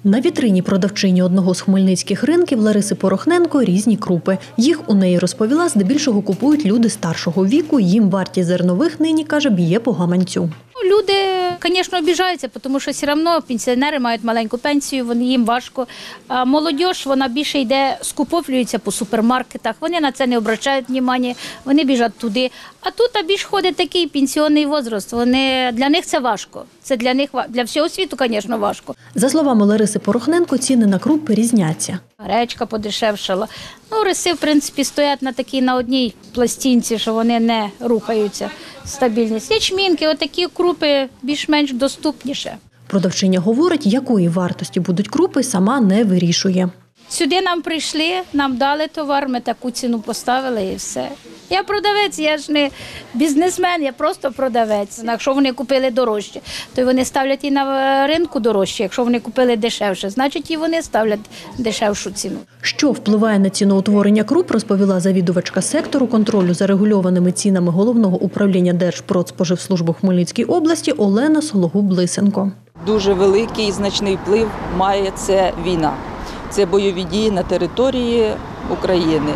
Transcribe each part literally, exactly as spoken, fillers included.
На вітрині продавчині одного з хмельницьких ринків Лариси Порохненко різні крупи. Їх у неї, розповіла, здебільшого купують люди старшого віку. Їм вартість зернових нині, каже, б'є по гаманцю. Люди, звісно, обіжаються, тому що все одно пенсіонери мають маленьку пенсію, вони їм важко. А молодь, вона більше йде, скуповлюється по супермаркетах, вони на це не обращають уваги, вони біжать туди. А тут а більш ходить такий пенсіонний возраст, вони, для них це важко. Це для них, для всього світу, звісно, важко. За словами Лариси Порохненко, ціни на крупи різняться. Гречка подешевшала. Ну, риси, в принципі, стоять на такій, на одній пластинці, що вони не рухаються. Стабільність. Ячмінки, отакі крупи більш-менш доступніше. Продавчиня говорить, якої вартості будуть крупи, сама не вирішує. Сюди нам прийшли, нам дали товар, ми таку ціну поставили і все. Я продавець, я ж не бізнесмен, я просто продавець. Якщо вони купили дорожче, то вони ставлять і на ринку дорожче. Якщо вони купили дешевше, значить і вони ставлять дешевшу ціну. Що впливає на ціноутворення круп, розповіла завідувачка сектору контролю за регульованими цінами Головного управління Держпродспоживслужби в Хмельницькій області Олена Сологуб-Лисенко. Дуже великий і значний вплив має це війна. Це бойові дії на території України.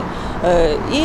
І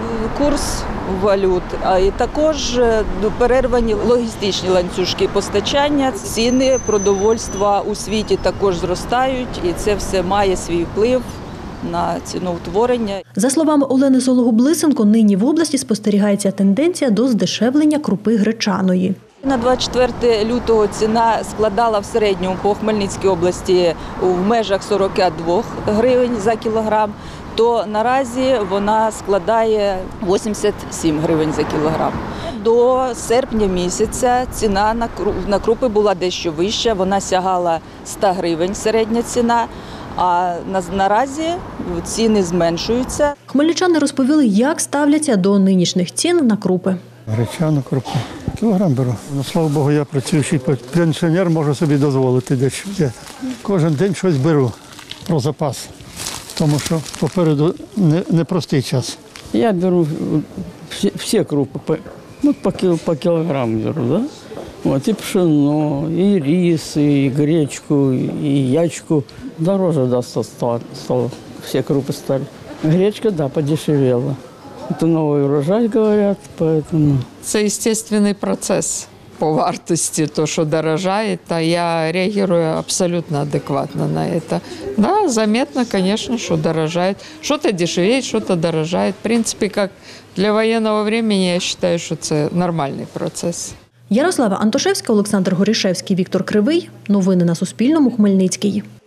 курс валют, а і також перервані логістичні ланцюжки постачання. Ціни продовольства у світі також зростають, і це все має свій вплив на ціноутворення. За словами Олени Сологуб-Лисенко, нині в області спостерігається тенденція до здешевлення крупи гречаної. На двадцять четверте лютого ціна складала в середньому по Хмельницькій області в межах сорок два гривень за кілограм, то наразі вона складає вісімдесят сім гривень за кілограм. До серпня місяця ціна на крупи була дещо вища, вона сягала сто гривень середня ціна, а наразі ціни зменшуються. Хмельничани розповіли, як ставляться до нинішніх цін на крупи. Гречану крупу. Кілограм беру. Ну, слава Богу, я працюючий пенсіонер, можу собі дозволити дещо. Кожен день щось беру про запас, тому що попереду непростий час. Я беру всі, всі крупи, по, ну, по, кіл, по кілограму беру, да? От, і пшено, і рис, і гречку, і ячку. Дороже, да, стало, стало. Всі крупи стали. Гречка, да, подешевела. Это новый урожай, говорят, поэтому... Це естественний процес по вартості, то, що дорожає, та я реагирую абсолютно адекватно на это. Да, заметно, конечно, что дорожает. Что-то дешевеет, что-то дорожает. В принципе, как для военного времени, я считаю, що це нормальний процес. Ярослава Антошевська, Олександр Горішевський, Віктор Кривий. Новини на Суспільному. Хмельницький.